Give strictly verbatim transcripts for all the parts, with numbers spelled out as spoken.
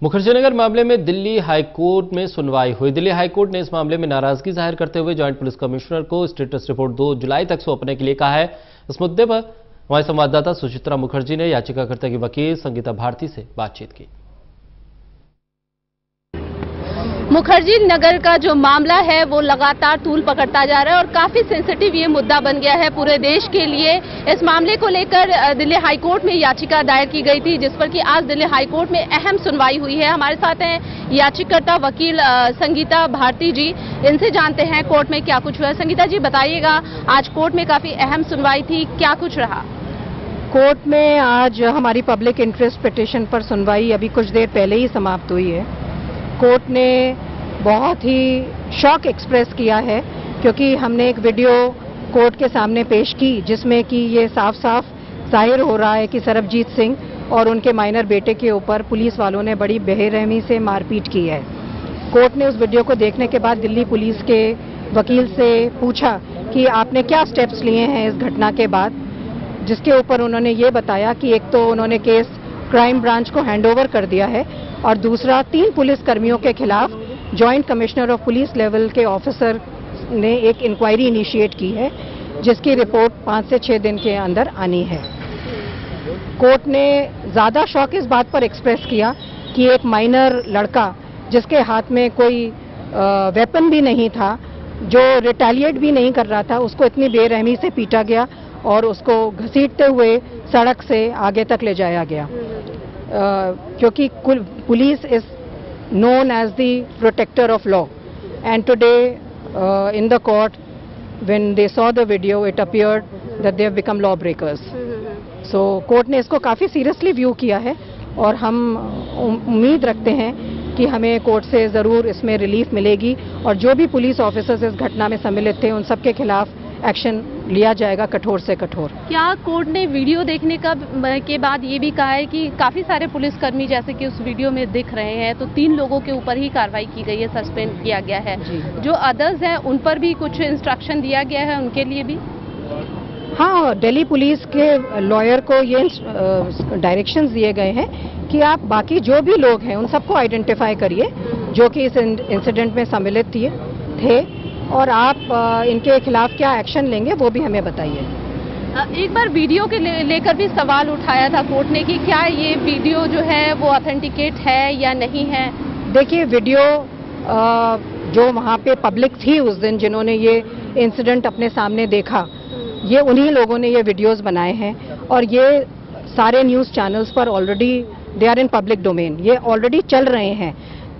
मुखर्जीनगर मामले में दिल्ली हाईकोर्ट में सुनवाई हुई। दिल्ली हाईकोर्ट ने इस मामले में नाराजगी जाहिर करते हुए जॉइंट पुलिस कमिश्नर को स्टेटस रिपोर्ट दो जुलाई तक सौंपने के लिए कहा है। इस मुद्दे पर हमारे संवाददाता सुचित्रा मुखर्जी ने याचिकाकर्ता की वकील संगीता भारती से बातचीत की। मुखर्जी नगर का जो मामला है वो लगातार तूल पकड़ता जा रहा है और काफी सेंसिटिव ये मुद्दा बन गया है पूरे देश के लिए। इस मामले को लेकर दिल्ली हाईकोर्ट में याचिका दायर की गई थी, जिस पर कि आज दिल्ली हाईकोर्ट में अहम सुनवाई हुई है। हमारे साथ हैं याचिकाकर्ता वकील संगीता भारती जी। इनसे जानते हैं कोर्ट में क्या कुछ हुआ। संगीता जी बताइएगा, आज कोर्ट में काफी अहम सुनवाई थी, क्या कुछ रहा? कोर्ट में आज हमारी पब्लिक इंटरेस्ट पिटीशन पर सुनवाई अभी कुछ देर पहले ही समाप्त हुई है। कोर्ट ने बहुत ही शॉक एक्सप्रेस किया है क्योंकि हमने एक वीडियो कोर्ट के सामने पेश की जिसमें कि ये साफ साफ जाहिर हो रहा है कि सरबजीत सिंह और उनके माइनर बेटे के ऊपर पुलिस वालों ने बड़ी बेरहमी से मारपीट की है। कोर्ट ने उस वीडियो को देखने के बाद दिल्ली पुलिस के वकील से पूछा कि आपने क्या स्टेप्स लिए हैं इस घटना के बाद, जिसके ऊपर उन्होंने ये बताया कि एक तो उन्होंने केस क्राइम ब्रांच को हैंडओवर कर दिया है और दूसरा तीन पुलिस कर्मियों के खिलाफ joint commissioner of police level के ऑफिसर ने एक इंक्वायरी इनिशिएट की है जिसकी रिपोर्ट पाँच से छः दिन के अंदर आनी है। कोर्ट ने ज़्यादा शौक इस बात पर एक्सप्रेस किया कि एक माइनर लड़का जिसके हाथ में कोई वेपन भी नहीं था, जो रिटेलिएट भी नहीं कर रहा था, उसको इतनी बेरहमी से पीटा गया और उसको घसीटते हुए सड़क से आगे तक ले जाया गया। uh, क्योंकि police is known as the protector of law, and today uh, in the court when they saw the video it appeared that they have become lawbreakers. So court ने इसको काफ़ी seriously view किया है और हम उम्मीद रखते हैं कि हमें कोर्ट से ज़रूर इसमें रिलीफ मिलेगी और जो भी पुलिस ऑफिसर्स इस घटना में सम्मिलित थे उन सबके खिलाफ एक्शन लिया जाएगा, कठोर से कठोर। क्या कोर्ट ने वीडियो देखने का के बाद ये भी कहा है कि काफी सारे पुलिसकर्मी जैसे कि उस वीडियो में दिख रहे हैं तो तीन लोगों के ऊपर ही कार्रवाई की गई है, सस्पेंड किया गया है, जो अदर्स हैं उन पर भी कुछ इंस्ट्रक्शन दिया गया है उनके लिए भी? हाँ, दिल्ली पुलिस के लॉयर को ये डायरेक्शंस दिए गए हैं कि आप बाकी जो भी लोग हैं उन सबको आइडेंटिफाई करिए जो कि इस इंसिडेंट में सम्मिलित थे और आप इनके खिलाफ क्या एक्शन लेंगे वो भी हमें बताइए। एक बार वीडियो के ले, लेकर भी सवाल उठाया था कोर्ट ने कि क्या ये वीडियो जो है वो ऑथेंटिकेट है या नहीं है? देखिए, वीडियो जो वहाँ पे पब्लिक थी उस दिन जिन्होंने ये इंसिडेंट अपने सामने देखा, ये उन्हीं लोगों ने ये वीडियोस बनाए हैं और ये सारे न्यूज़ चैनल्स पर already they are in public domain, ये ऑलरेडी चल रहे हैं।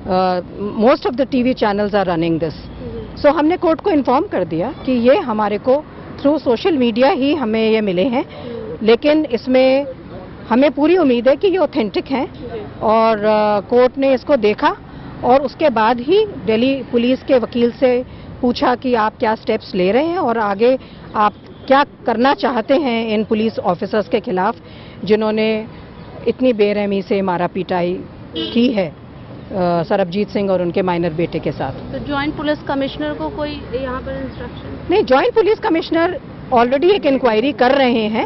Most of the TV channels are running this. So so, हमने कोर्ट को इन्फॉर्म कर दिया कि ये हमारे को थ्रू सोशल मीडिया ही हमें ये मिले हैं, लेकिन इसमें हमें पूरी उम्मीद है कि ये ऑथेंटिक हैं और कोर्ट ने इसको देखा और उसके बाद ही दिल्ली पुलिस के वकील से पूछा कि आप क्या स्टेप्स ले रहे हैं और आगे आप क्या करना चाहते हैं इन पुलिस ऑफिसर्स के खिलाफ जिन्होंने इतनी बेरहमी से मारा पिटाई की है सरबजीत सिंह और उनके माइनर बेटे के साथ। तो जॉइंट पुलिस कमिश्नर को कोई यहाँ पर इंस्ट्रक्शन नहीं? जॉइंट पुलिस कमिश्नर ऑलरेडी एक इंक्वायरी कर रहे हैं,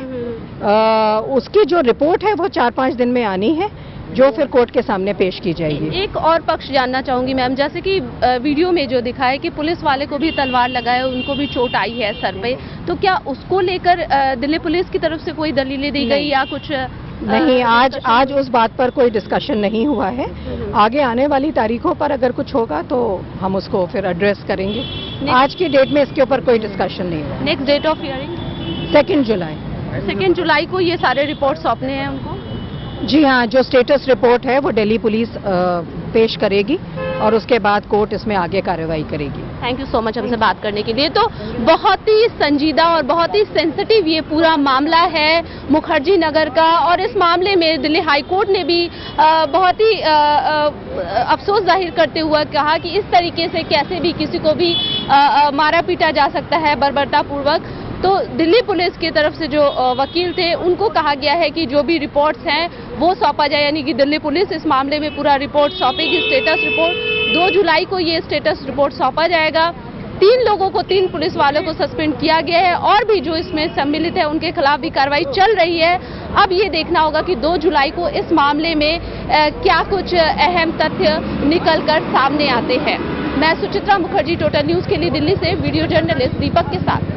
आ, उसकी जो रिपोर्ट है वो चार पाँच दिन में आनी है जो फिर कोर्ट के सामने पेश की जाएगी। एक और पक्ष जानना चाहूंगी मैम, जैसे कि वीडियो में जो दिखा है कि पुलिस वाले को भी तलवार लगाए, उनको भी चोट आई है सर पे, तो क्या उसको लेकर दिल्ली पुलिस की तरफ से कोई दलीलें दी गई या कुछ? नहीं, आज आज उस बात पर कोई डिस्कशन नहीं हुआ है। आगे आने वाली तारीखों पर अगर कुछ होगा तो हम उसको फिर एड्रेस करेंगे। आज की डेट में इसके ऊपर कोई डिस्कशन नहीं हुआ। Next date of hearing second July second July को ये सारे रिपोर्ट सौंपने हैं उनको? जी हाँ, जो स्टेटस रिपोर्ट है वो दिल्ली पुलिस पेश करेगी और उसके बाद कोर्ट इसमें आगे कार्रवाई करेगी। थैंक यू सो मच हमसे बात करने के लिए। तो बहुत ही संजीदा और बहुत ही सेंसिटिव ये पूरा मामला है मुखर्जी नगर का और इस मामले में दिल्ली हाई कोर्ट ने भी बहुत ही अफसोस जाहिर करते हुए कहा कि इस तरीके से कैसे भी किसी को भी मारा पीटा जा सकता है बर्बरतापूर्वक। तो दिल्ली पुलिस की तरफ से जो वकील थे उनको कहा गया है कि जो भी रिपोर्ट्स हैं वो सौंपा जाए, यानी कि दिल्ली पुलिस इस मामले में पूरा रिपोर्ट सौंपेगी। स्टेटस रिपोर्ट दो जुलाई को ये स्टेटस रिपोर्ट सौंपा जाएगा। तीन लोगों को, तीन पुलिस वालों को सस्पेंड किया गया है और भी जो इसमें सम्मिलित है उनके खिलाफ भी कार्रवाई चल रही है। अब ये देखना होगा कि दो जुलाई को इस मामले में आ, क्या कुछ अहम तथ्य निकलकर सामने आते हैं। मैं सुचित्रा मुखर्जी, टोटल न्यूज के लिए दिल्ली से वीडियो जर्नलिस्ट दीपक के साथ।